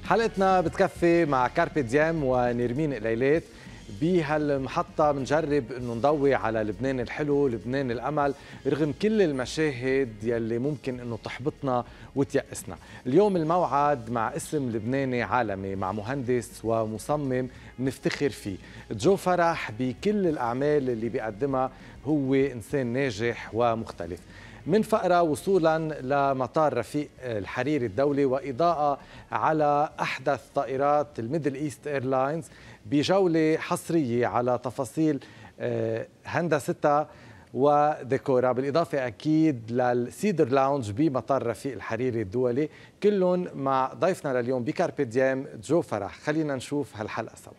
حلقتنا بتكفي مع كاربي ديام ونرمين قليلات. بهالمحطة بنجرب انه نضوي على لبنان الحلو، لبنان الامل، رغم كل المشاهد يلي ممكن انه تحبطنا وتيأسنا. اليوم الموعد مع اسم لبناني عالمي، مع مهندس ومصمم بنفتخر فيه. جو فرح بكل الاعمال اللي بيقدمها، هو انسان ناجح ومختلف. من فقرة وصولا لمطار رفيق الحريري الدولي، وإضاءة على أحدث طائرات الميدل إيست إيرلاينز، بجولة حصرية على تفاصيل هندستها وديكورها، بالإضافة أكيد للسيدر لاونج بمطار رفيق الحريري الدولي، كلهم مع ضيفنا لليوم بكاربي ديام جو فرح. خلينا نشوف هالحلقة سوا.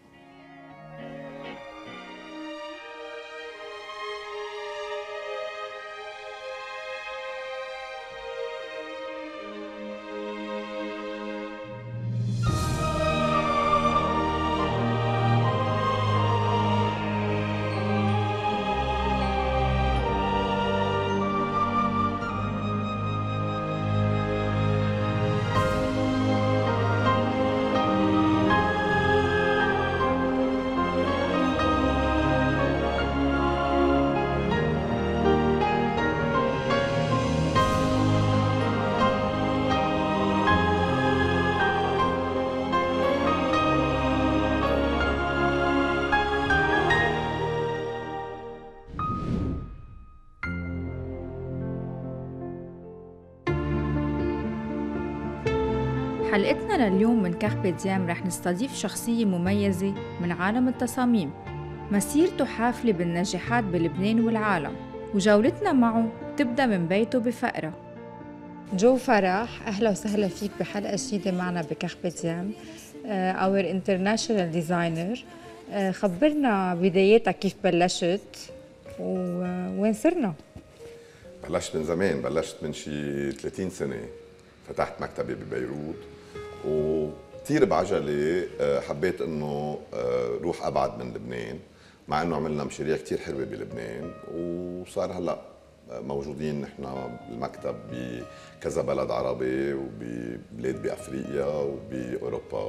حلقتنا لليوم من كاربي ديام رح نستضيف شخصية مميزة من عالم التصاميم، مسيرته حافلة بالنجاحات بلبنان والعالم، وجولتنا معه تبدأ من بيته بفقرة. جو فرح، أهلا وسهلا فيك بحلقة جديدة معنا بكاربي ديام. Our International Designer. خبرنا بداياتك، كيف بلشت ووين صرنا؟ بلشت من زمان، بلشت من شي 30 سنة. فتحت مكتبي ببيروت وكثير بعجلة حبيت انه روح ابعد من لبنان، مع انه عملنا مشاريع كثير حلوة بلبنان، وصار هلا موجودين نحن بالمكتب بكذا بلد عربي وببلاد بافريقيا وباوروبا،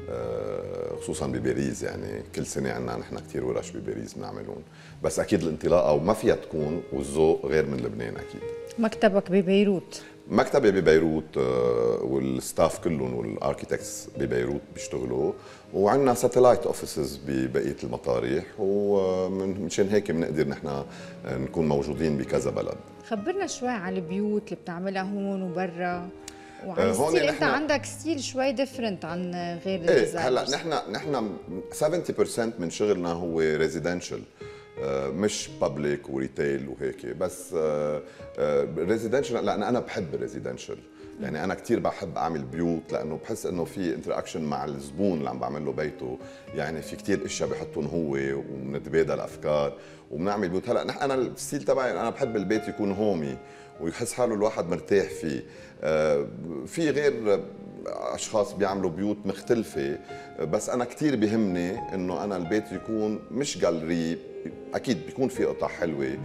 خصوصا بباريس. يعني كل سنة عندنا نحن كثير ورش بباريس بنعملهم، بس اكيد الانطلاقة وما فيها تكون والذوق غير من لبنان اكيد. مكتبك ببيروت؟ مكتبي ببيروت، والستاف كلهم والاركيتكتس ببيروت بيشتغلوا، وعندنا ساتلايت اوفيسز ببقيه المطارح، ومنشان هيك بنقدر نحن نكون موجودين بكذا بلد. خبرنا شوي عن البيوت اللي بتعملها هون وبرا، وعن ستيل. انت عندك ستيل شوي ديفرنت عن غير الديزاينرز. هلا نحن 70% من شغلنا هو ريزيدنشال، مش بابليك وريتيل وهيك، بس ريزيدنشال لان انا بحب الريزيدنشال. يعني انا كثير بحب اعمل بيوت، لانه بحس انه في انتراكشن مع الزبون اللي عم بعمل له بيته. يعني في كثير اشياء بحطهم هو، وبنتبادل افكار وبنعمل بيوت. هلا انا الستيل تبعي انا بحب البيت يكون هومي ويحس حاله الواحد مرتاح فيه. في غير اشخاص بيعملوا بيوت مختلفه، بس انا كثير بيهمني انه انا البيت يكون مش جاليري. اكيد بيكون في قطع حلوه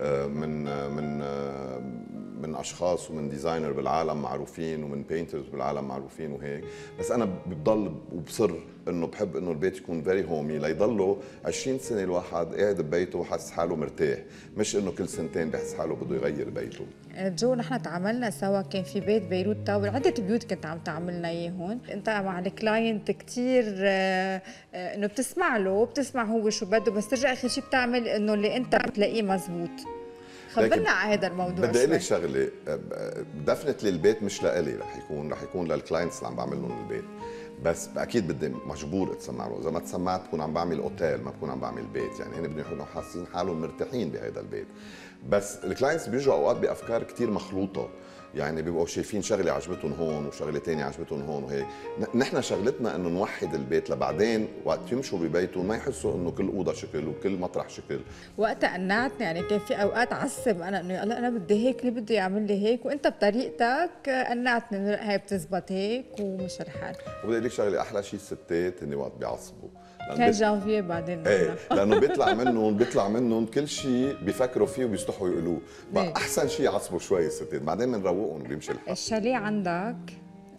من اشخاص ومن ديزاينر بالعالم معروفين ومن بينترز بالعالم معروفين وهيك، بس انا بضل وبصر انه بحب انه البيت يكون فيري هومي، ليضله 20 سنه الواحد قاعد ببيته وحاسس حاله مرتاح، مش انه كل سنتين بحس حاله بده يغير بيته. جو، نحن تعاملنا سوا، كان في بيت بيروت تاور، عده بيوت كنت عم تعملنا اياهم. انت مع الكلاينت كثير انه بتسمع له وبتسمع هو شو بده، بس ترجع اخر شيء بتعمل انه اللي انت بتلاقيه مزبوط. خبرنا على هذا الموضوع. بدي اقول لك شغله، دفنتلي البيت مش لإلي، رح يكون للكلاينتس اللي عم بعمل لهم البيت، بس اكيد بدي مجبور اتسمع له. اذا ما تسمعت بكون عم بعمل اوتيل، ما بكون عم بعمل بيت. يعني هن بدهم يكونوا حاسين حالهم مرتاحين بهذا البيت. بس الكلاينتس بيجوا اوقات بافكار كثير مخلوطه، يعني بيبقوا شايفين شغله عجبتهم هون وشغله ثانيه عجبتهم هون وهيك. نحن شغلتنا انه نوحد البيت، لبعدين وقت يمشوا ببيتهم ما يحسوا انه كل اوضه شكل وكل مطرح شكل. وقتها قنعتني، يعني كان في اوقات عصب انا انه انا بدي هيك، ليه بده يعمل لي هيك، وانت بطريقتك قنعتني انه هي بتزبط هيك ومش الحال. وبدي اقول لك شغله، احلى شيء الستات هن وقت بيعصبوا، كان جانفيه بعدين. ايه، لانه بيطلع منهم كل شيء بيفكروا فيه وبيستحوا يقولوه. احسن شيء يعصبوا شوي الستات، بعدين بنروقهم وبيمشي الحال. الشاليه عندك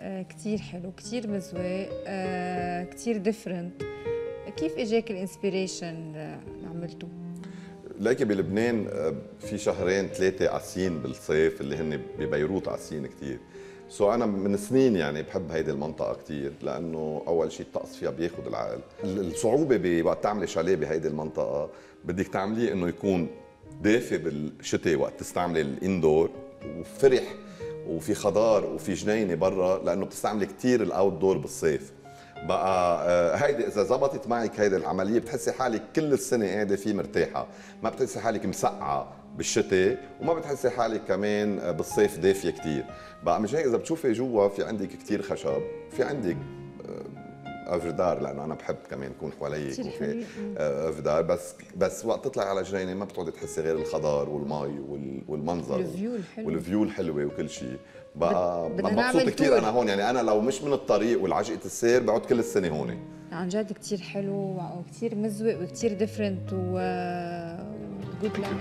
كتير حلو، كتير مزوق، كتير ديفرنت. كيف اجاك الانسبيريشن عملته؟ ليكي بلبنان في شهرين ثلاثة قاسيين بالصيف اللي هن ببيروت قاسيين كثير. انا من سنين يعني بحب هيدي المنطقة كثير لأنه أول شيء الطقس فيها بياخذ العقل. الصعوبة بوقت تعملي شاليه بهيدي المنطقة بدك تعمليه إنه يكون دافي بالشتاء وقت تستعملي الاندور وفرح وفي خضار وفي جنينة برا، لأنه بتستعملي كثير الاوت دور بالصيف. بقى هيدي اذا زبطت معك هيدي العمليه بتحسي حالك كل السنه قاعده فيه مرتاحه، ما بتحسي حالك مسقعه بالشتاء وما بتحسي حالك كمان بالصيف دافيه كثير. بقى مش هيك اذا بتشوفي جوا في عندك كثير خشب، في عندك افردار لانه انا بحب كمان يكون حوالي يكون في افردار، بس وقت تطلع على جنينه ما بتقعدي تحسي غير الخضار والمي والمنظر والفيو الحلوه وكل شيء. بقى مبسوط كثير انا هون، يعني انا لو مش من الطريق والعجقه السير بقعد كل السنه هون. عن جد كثير حلو وكثير مزوق وكثير ديفرنت جود لك.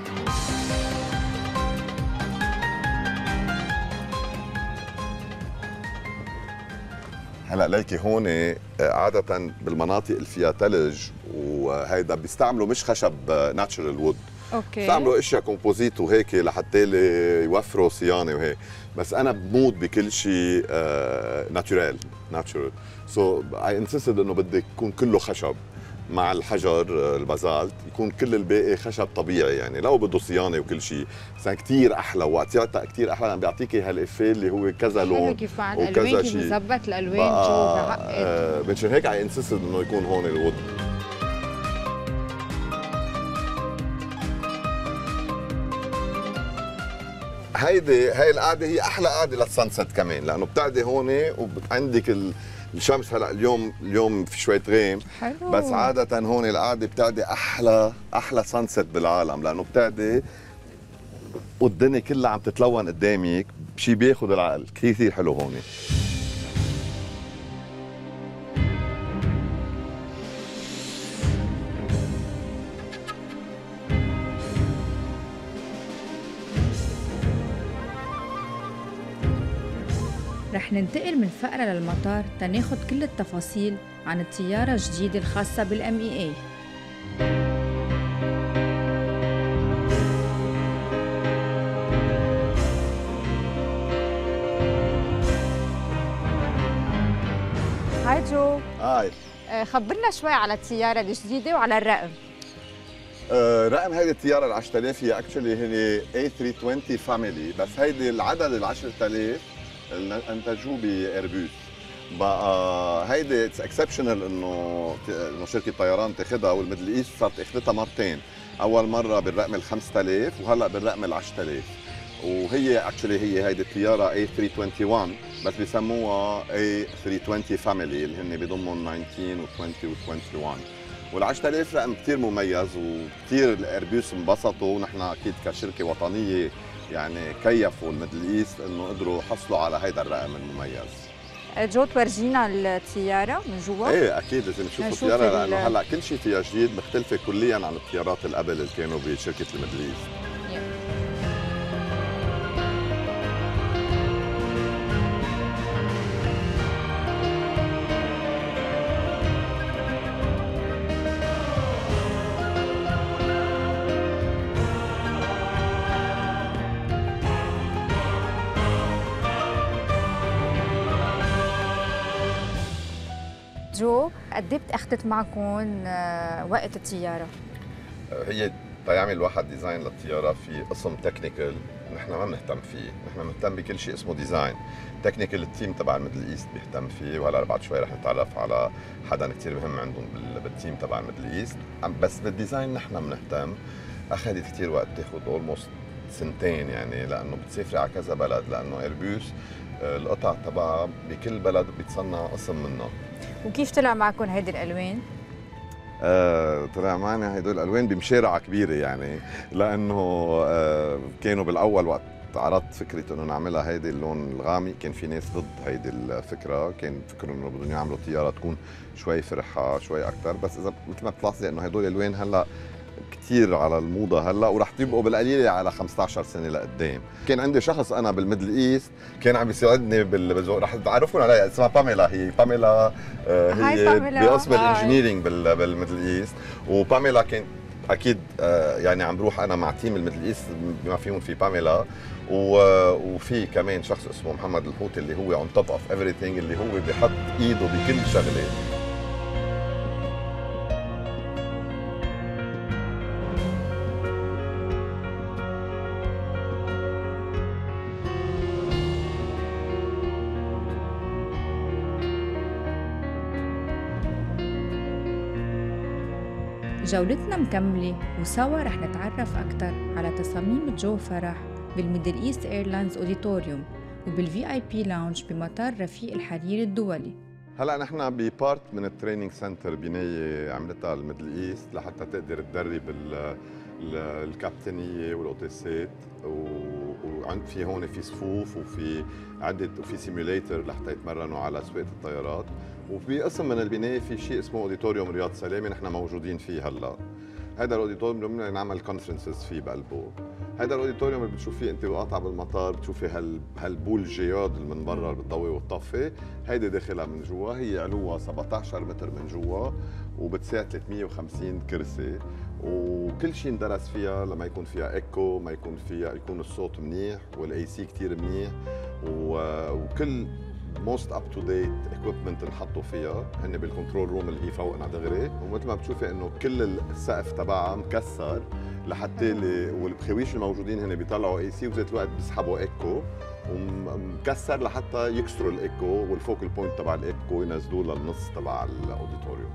هلا ليكي هون عادة بالمناطق اللي فيها ثلج وهيدا بيستعملوا مش خشب ناتشرال وود، بيستعملوا اشياء كومبوزيت وهيك لحتى يوفروا صيانه وهيك، بس انا بموت بكل شيء ناتشرال. سو اي انسيستد انه بدك يكون كله خشب مع الحجر البازالت، يكون كل الباقي خشب طبيعي، يعني لو بده صيانه وكل شيء. بس كثير احلى وقت يعطى كثير احلى، بيعطيكي هالافيه اللي هو كذا لون كيف مع الالوان كيف مظبط الالوان جو بعقد. منشان هيك اي انسيستد انه يكون هون الوود. هاي القعده هي احلى قعده للسانست كمان، لانه بتقعدي هون وعندك الشمس. هلا اليوم في شويه غيم حلو. بس عاده هون القعده بتقعدي احلى سانست بالعالم، لانه بتقعدي والدنيا كلها عم تتلون قدامك، شيء بياخذ العقل. كثير حلو هون. رح ننتقل من فقرة للمطار تناخد كل التفاصيل عن الطيارة الجديدة الخاصة بالMEA. هاي جو. هاي خبرنا شوي على الطيارة الجديدة وعلى الرقم. رقم هيدي الطيارة ال 10000 هي اكشلي هي A320 فاميلي، بس هيدي العدد ال 10000 انتجوه بايربوس. بقى هيدي اتس اكسبشنال انه شركه طيران تاخذها، والميدل ايست صارت اخذتها مرتين، اول مره بالرقم ال 5000 وهلا بالرقم ال 10000. وهي اكشلي هي هيدي الطياره A321 بس بسموها A320 فاميلي اللي هن بيضموا 19 و20 و21. وال 10000 رقم كثير مميز وكثير الايربوس انبسطوا، ونحن اكيد كشركه وطنيه يعني كيفوا الميدل ايست انه قدروا يحصلوا على هيدا الرقم المميز. جو تورجينا الطياره من جوا؟ ايه اكيد لازم تشوفوا الطياره، لانه هلا كل شيء فيها جديد، مختلفه كليا عن الطيارات اللي قبل اللي كانوا بشركه الميدل ايست. جو قد ايه بتاخذت معكم وقت الطياره؟ هي تيعمل الواحد ديزاين للطياره في قسم تكنيكال نحن ما بنهتم فيه، نحن بنهتم بكل شيء اسمه ديزاين. تكنيكال التيم تبع الميدل ايست بيهتم فيه، وهلا بعد شوي رح نتعرف على حدا كثير مهم عندهم بالتيم تبع الميدل ايست. بس بالديزاين نحن بنهتم. اخذت كثير وقت، تاخذ اولموست سنتين يعني، لانه بتسافري على كذا بلد، لانه ايربوس القطع تبعها بكل بلد بيتصنع قسم منها. وكيف طلع معكم هيدي الالوان؟ طلع معنا هدول الالوان بمشارعه كبيره يعني، لانه كانوا بالاول وقت عرضت فكره انه نعملها هيدي اللون الغامق، كان في ناس ضد هيدي الفكره، كان فكروا انه بدهم يعملوا طياره تكون شوي فرحه شوي اكثر. بس اذا مثل ما بتلاحظي انه هدول الالوان هلا كتير على الموضه هلا، ورح تبقوا بالقليله على 15 سنه لقدام. كان عندي شخص انا بالميدل ايست كان عم يساعدني رح تعرفون عليها، اسمها باميلا. هي باميلا هي بقسم الانجينيرينج بالميدل ايست. وباميلا كانت اكيد يعني عم بروح انا مع تيم الميدل ايست بما فيهم في باميلا، وفي كمان شخص اسمه محمد الحوت اللي هو اون توب اوف ايفريثينج، اللي هو بحط ايده بكل شغله. جولتنا مكملة وسوا رح نتعرف أكثر على تصاميم جو فرح بالميدل إيست إيرلاينز أوديتوريوم وبالفي آي بي لاونج بمطار رفيق الحرير الدولي. هلا نحن ببارت من التريننج سنتر بنايه عملتها الميدل ايست لحتى تقدر تدرب الكابتنيه والاوتيسات، وفي هون في صفوف وفي عده وفي سيميوليتر لحتى يتمرنوا على سواقه الطيارات. وفي قسم من البنايه في شيء اسمه اوديتوريوم رياض سلامه نحن موجودين فيه هلا. هذا الاوديتوريوم بدنا نعمل كونفرنسز فيه بقلبه. هذا الاوديتوريوم اللي بتشوفيه انت وقاطع بالمطار، بتشوفي هالبول الجياد اللي من برا بتضوي وتطفي، هيدي داخلها من جوا. هي علوها 17 متر من جوا وبتساع 350 كرسي، وكل شيء اندرس فيها لما يكون فيها ايكو، ما يكون فيها يكون الصوت منيح والاي سي كثير منيح، وكل موست اب تو ديت اكويبمنت انحطوا فيها هن بالكنترول روم اللي هي فوقنا دغري. ومثل ما بتشوفي انه كل السقف تبعها مكسر لحتى والبخويش الموجودين هن بيطلعوا اي سي وبذات الوقت بيسحبوا ايكو، ومكسر لحتى يكسروا الايكو والفوكل بوينت تبع الايكو ينزلوه للنص تبع الاوديتوريوم.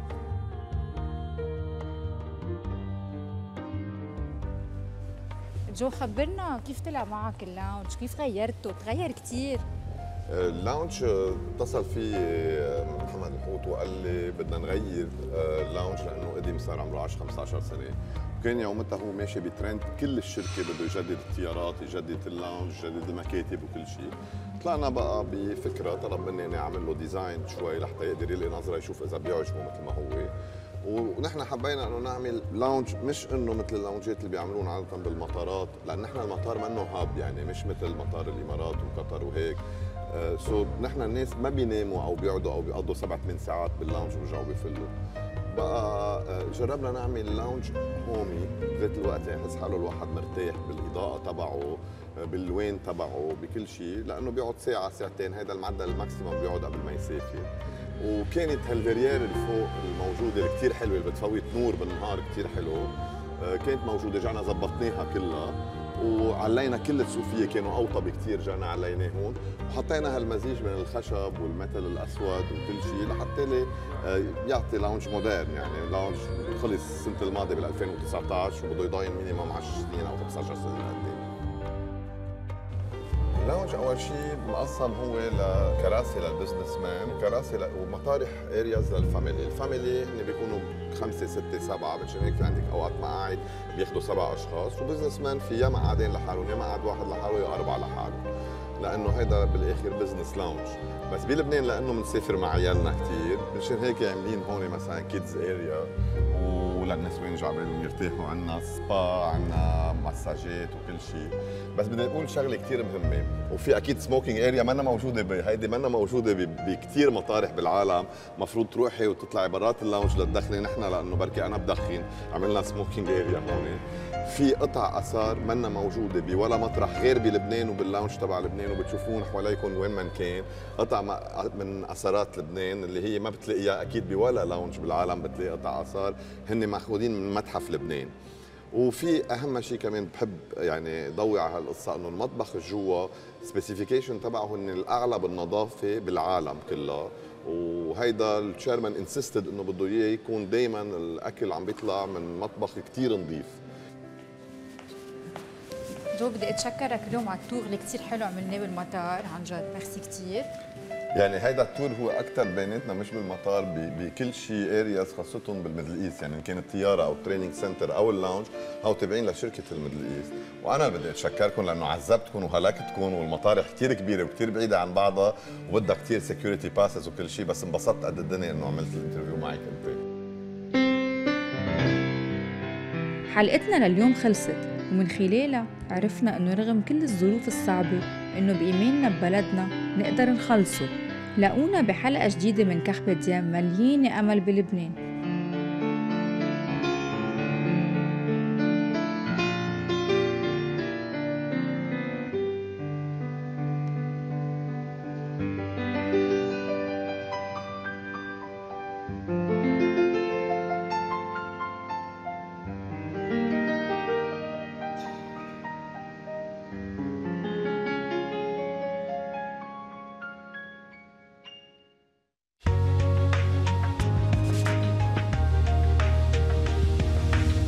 جو خبرنا كيف طلع معك اللاونج، كيف غيرته؟ تغير كثير. اللاونج اتصل في محمد الحوت وقال لي بدنا نغير اللاونج لانه قديم صار عمره 10 15 سنه، وكان يومتها هو ماشي بترند كل الشركه بده يجدد الطيارات، يجدد اللاونج، يجدد المكاتب وكل شيء. طلعنا بقى بفكره، طلب مني اني اعمل له ديزاين شوي لحتى يقدر يلقي نظره يشوف اذا بيعجبه مثل ما هو. ونحن حبينا انه نعمل لاونج مش انه مثل اللونجات اللي بيعملون عاده بالمطارات، لان نحن المطار منه هاب، يعني مش مثل مطار الامارات وقطر وهيك. سو نحن الناس ما بيناموا او بيقعدوا او بيقضوا 7 8 ساعات باللاونج وبيرجعوا بيفلوا. بقى جربنا نعمل لاونج هومي بذات الوقت يحس حاله الواحد مرتاح بالاضاءه تبعه، بالوين تبعه، بكل شيء، لانه بيقعد ساعه ساعتين، هذا المعدل الماكسيموم بيقعد قبل ما يسافر. وكانت هالفيريير اللي فوق الموجوده اللي كثير حلوه اللي بتفوت نور بالنهار كثير حلو، كانت موجوده، رجعنا ظبطناها كلها وعلينا كل الصوفيه كانوا اوطى بكثير، رجعنا عليناه هون وحطينا هالمزيج من الخشب والميتال الاسود وكل شيء لحتى يعطي لاونج مودرن. يعني لاونج خلص السنه الماضيه بال 2019 وبده يضاين مينيموم 10 سنين او 15 سنه لقدام. اللاونج اول شيء مقسم هو لكراسي للبزنس مان، كراسي ومطارح ارياز للفاميلي. الفاميلي هن بيكونوا 5 6 7، مشان هيك في عندك اوقات مقاعد بياخذوا 7 اشخاص، وبزنس مان في يا مقعدين لحالهم يا مقعد واحد لحاله يا 4 لحالهم، لانه هيدا بالاخر بزنس لاونج. بس بلبنان لانه بنسافر مع عيالنا كثير، مشان هيك عاملين هون مثلا كيدز اريا وللنسوان جعبالهم يرتاحوا، عندنا سبا، عندنا مساجات وكل شيء. بس بدي اقول شغله كثير مهمه، وفي اكيد سموكينج اريا منا موجوده هيدي منا موجوده بكثير مطارح بالعالم، مفروض تروحي وتطلعي برات اللاونج لتدخني. نحن لانه بركي انا بدخن عملنا سموكينج اريا هون. في قطع اثار منا موجوده بولا مطرح غير بلبنان وباللاونج تبع لبنان، وبتشوفون حواليكم وين ما كان قطع من اثارات لبنان اللي هي ما بتلاقيها اكيد بولا لاونج بالعالم، بتلاقي قطع اثار هن ماخوذين من متحف لبنان. وفي اهم شيء كمان بحب يعني ضوي على هالقصه، انه المطبخ الجوا سبيسيفيكيشن تبعه هن الاعلى بالنظافه بالعالم كلها، وهيدا التشيرمان انسيستد انه بده اياه يكون دائما الاكل عم بيطلع من مطبخ كثير نظيف. جو بدي اتشكرك اليوم على التور اللي كثير حلو عملناه بالمطار، عن جد ميرسي كثير. يعني هيدا التور هو اكثر بيناتنا مش بالمطار، بكل شيء ارياز خاصتهم بالميدل ايست، يعني ان كانت طياره او تريننج سنتر او اللاونج هو تابعين لشركه الميدل ايست. وانا بدي اتشكركم لانه عذبتكم وهلكتكم، والمطارح كثير كبيره وكثير بعيده عن بعضها وبدها كثير سكيورتي باسز وكل شيء، بس انبسطت قد الدنيا انه عملت الانترفيو معك انت. حلقتنا لليوم خلصت، ومن خلالها عرفنا إنه رغم كل الظروف الصعبة إنه بإيماننا ببلدنا نقدر نخلصه. لاقونا بحلقة جديدة من كاربي ديم مليانة أمل بلبنان.